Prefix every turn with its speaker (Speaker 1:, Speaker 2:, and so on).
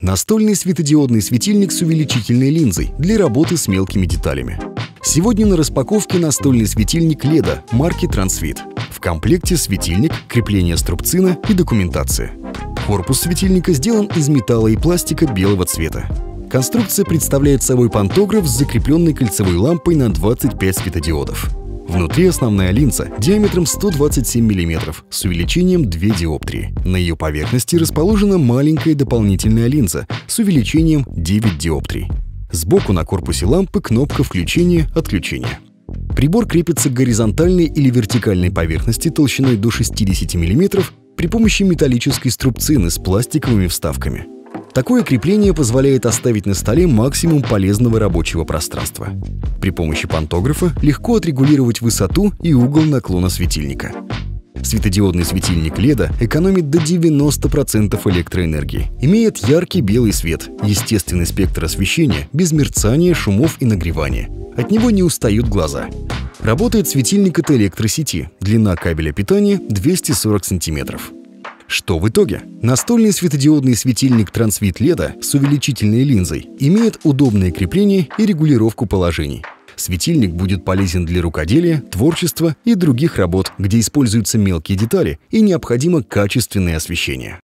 Speaker 1: Настольный светодиодный светильник с увеличительной линзой для работы с мелкими деталями. Сегодня на распаковке настольный светильник LED марки Transvit. В комплекте светильник, крепление струбцина и документация. Корпус светильника сделан из металла и пластика белого цвета. Конструкция представляет собой пантограф с закрепленной кольцевой лампой на 25 светодиодов. Внутри основная линза диаметром 127 мм с увеличением 2 диоптрии. На ее поверхности расположена маленькая дополнительная линза с увеличением 9 диоптрий. Сбоку на корпусе лампы кнопка включения-отключения. Прибор крепится к горизонтальной или вертикальной поверхности толщиной до 60 мм при помощи металлической струбцины с пластиковыми вставками. Такое крепление позволяет оставить на столе максимум полезного рабочего пространства. При помощи пантографа легко отрегулировать высоту и угол наклона светильника. Светодиодный светильник LED экономит до 90% электроэнергии, имеет яркий белый свет, естественный спектр освещения, без мерцания, шумов и нагревания. От него не устают глаза. Работает светильник от электросети, длина кабеля питания 240 см. Что в итоге? Настольный светодиодный светильник Transvit LED с увеличительной линзой имеет удобное крепление и регулировку положений. Светильник будет полезен для рукоделия, творчества и других работ, где используются мелкие детали и необходимо качественное освещение.